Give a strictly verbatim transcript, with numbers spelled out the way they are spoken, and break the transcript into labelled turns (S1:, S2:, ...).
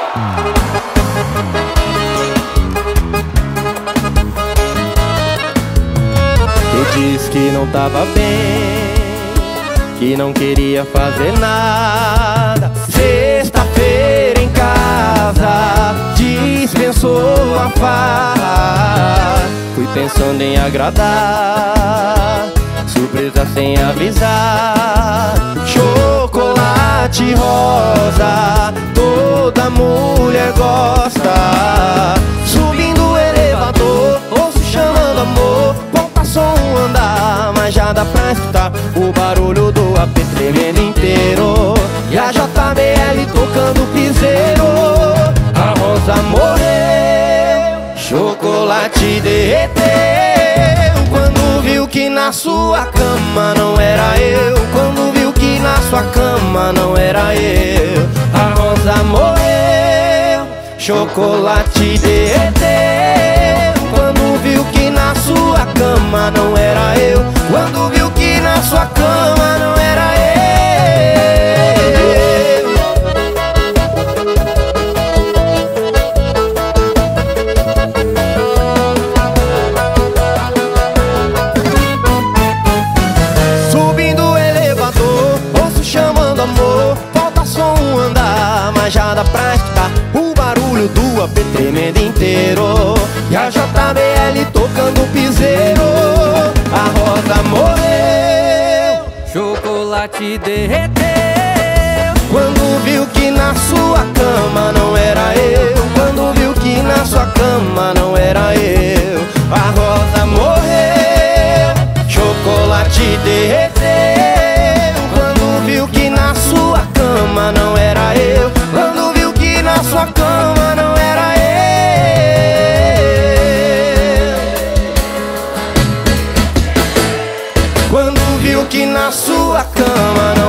S1: Disse que não tava bem, que não queria fazer nada. Sexta-feira em casa, dispensou a farra. Fui pensando em agradar, surpresa sem avisar. Chocolate rosa, toda mulher gosta. Subindo o elevador, ouço chamando amor. Som andar, mas já dá pra escutar o barulho do A P tremendo inteiro. E a J B L tocando piseiro. A rosa morreu, chocolate derreteu. Quando viu que na sua cama não era eu. Quando viu que na sua cama não era eu. A rosa morreu, chocolate derreteu. Quando viu que na sua cama não era eu. Quando viu que na sua cama não era eu. Subindo o elevador, ouço chamando amor. Falta só um andar, mas já dá pra escutar o barulho do A P tremendo inteiro. E a J B L tocando piseiro. A rosa morreu, chocolate derreteu. Quando viu que na sua cama não era eu. Quando viu que na sua cama não era eu. A rosa morreu, chocolate derreteu. Quando viu que na sua cama não era eu. Quando viu que na sua cama não era eu. Quando viu que na sua cama